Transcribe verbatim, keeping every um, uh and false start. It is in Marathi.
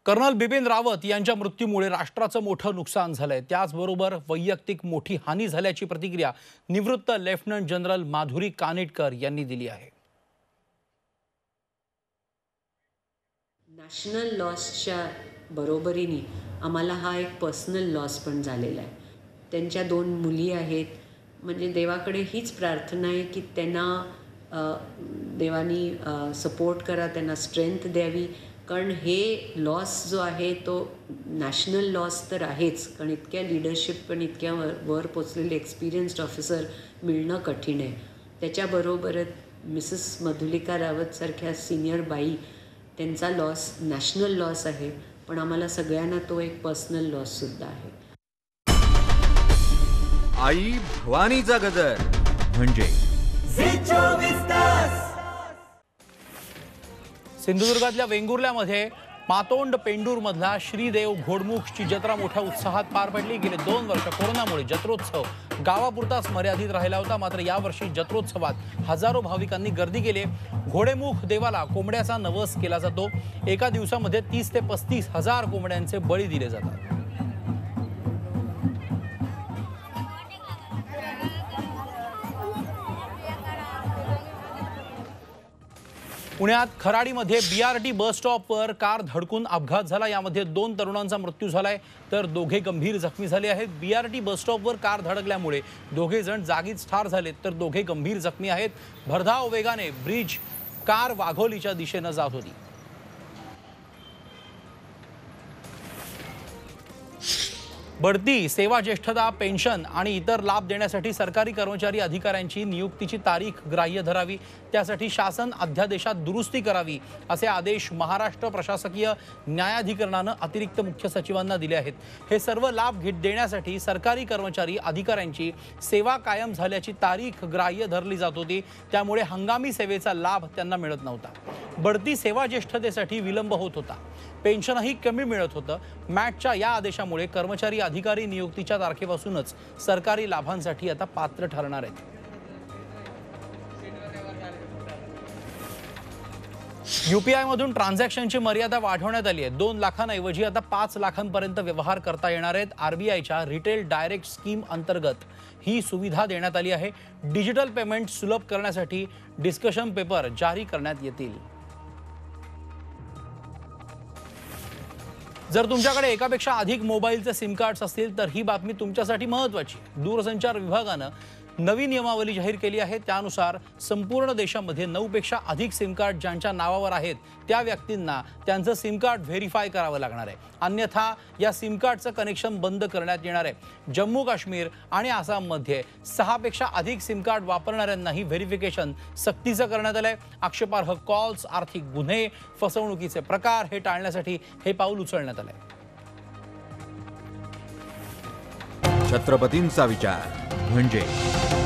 कर्नल बिपिन रावत यांच्या मृत्यूमुळे राष्ट्राचं मोठं नुकसान झालंय। त्याचबरोबर वैयक्तिक मोठी हानी झाल्याची प्रतिक्रिया निवृत्त लेफ्टनंट जनरल माधुरी कानिटकर यांनी दिली आहे। नॅशनल लॉसच्या बरोबरीने आम्हाला हा एक पर्सनल लॉस पण झालेला आहे। त्यांच्या दोन मुली आहेत, म्हणजे देवाकडे हीच प्रार्थना आहे की त्यांना देवानी सपोर्ट करा, त्यांना स्ट्रेंथ द्यावी, कारण हे लॉस जो आहे तो नॅशनल लॉस तर आहेच, कारण इतक्या लिडरशिप पण इतक्या वर वर पोचलेले एक्सपिरियन्स्ड ऑफिसर मिळणं कठीण आहे। त्याच्याबरोबरच मिसेस मधुलिका रावतसारख्या सिनियर बाई, त्यांचा लॉस नॅशनल लॉस आहे, पण आम्हाला सगळ्यांना तो एक पर्सनल लॉससुद्धा आहे। आई भवानीचा गजर म्हणजे सिंधुदुर्गातल्या वेंगुर्ल्यामध्ये मातोंड पेंडूर मधला श्रीदेव घोडमुखची जत्रा मोठ्या उत्साहात पार पडली। गेले दोन वर्ष कोरोनामुळे जत्रोत्सव गावापुरताच मर्यादित राहिला होता, मात्र यावर्षी जत्रोत्सवात हजारो भाविकांनी गर्दी केली। घोडेमुख देवाला कोंबड्याचा नवस केला जातो। एका दिवसामध्ये तीस ते पस्तीस हजार कोंबड्यांचे बळी दिले जातात। पुण्यात खराडीमध्ये बीआरटी बस स्टॉपवर कार धडकून अपघात झाला। यामध्ये दोन तरुणांचा मृत्यू झालाय तर दोघे गंभीर जखमी झाले आहेत। बीआरटी बस स्टॉपवर कार धडकल्यामुळे दोघे जण जागीच ठार झालेत तर दोघे गंभीर जखमी आहेत। भरधाव वेगाने ब्रिज कार वाघोलीच्या दिशेनं जात होती। बढती सेवा ज्येष्ठता पेन्शन आणि इतर लाभ देण्यासाठी सरकारी कर्मचारी अधिकाऱ्यांची नियुक्तीची तारीख ग्राह्य धरावी, त्यासाठी शासन अध्यादेशात दुरुस्ती करावी असे आदेश महाराष्ट्र प्रशासकीय न्यायाधिकरणानं अतिरिक्त मुख्य सचिवांना दिले आहेत। हे सर्व लाभ घेत देण्यासाठी सरकारी कर्मचारी अधिकाऱ्यांची सेवा कायम झाल्याची तारीख ग्राह्य धरली जात होती, त्यामुळे हंगामी सेवेचा लाभ त्यांना मिळत नव्हता। बढती सेवा ज्येष्ठतेसाठी विलंब होत होता, पेन्शनही कमी मिळत होतं। मॅटच्या या आदेशामुळे कर्मचारी अधिकारी नियुक्तीच्या तारखेपासूनच सरकारी लाभांसाठी आता पात्र ठरणार आहेत। यूपीआय मधून ट्रान्झॅक्शनची मर्यादा वाढवण्यात आली आहे। दोन लाखांऐवजी आता पाच लाखांपर्यंत व्यवहार करता येणार आहेत। आरबीआयच्या रिटेल डायरेक्ट स्कीम अंतर्गत ही सुविधा देण्यात आली आहे। डिजिटल पेमेंट सुलभ करण्यासाठी डिस्कशन पेपर जारी करण्यात येतील। जर तुमच्याकडे एकापेक्षा अधिक मोबाईलचे सिम कार्ड्स असतील तर ही बातमी तुमच्यासाठी महत्त्वाची आहे। दूरसंचार विभागानं नवी नियमावली जाहीर केली आहे। त्यानुसार संपूर्ण देशामध्ये नऊ पेक्षा अधिक सिम कार्ड ज्यांच्या नावावर आहेत त्या व्यक्तींना त्यांचं सिम कार्ड व्हेरीफाय करावं लागणार आहे, अन्यथा या सिम कार्डचं कनेक्शन बंद करण्यात येणार आहे। जम्मू काश्मीर आणि आसाममध्ये सहा पेक्षा अधिक सिम कार्ड वापरणाऱ्यांनाही व्हेरिफिकेशन सक्तीचं करण्यात आलंय। आक्षेपार्ह कॉल्स, आर्थिक गुन्हे, फसवणुकीचे प्रकार हे टाळण्यासाठी हे पाऊल उचलण्यात आलंय। छत्रपतींचा विचार म्हणजे